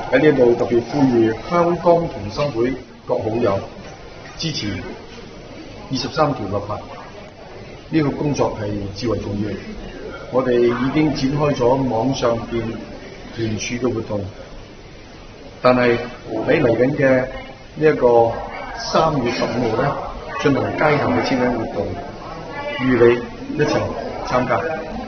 喺呢度特別呼籲香港同心會各好友支持23條立法，呢個工作係至為重要。我哋已經展開咗網上邊聯署嘅活動，但係喺嚟緊嘅呢一個3月15號咧，進行街頭嘅簽名活動，預你一齊參加。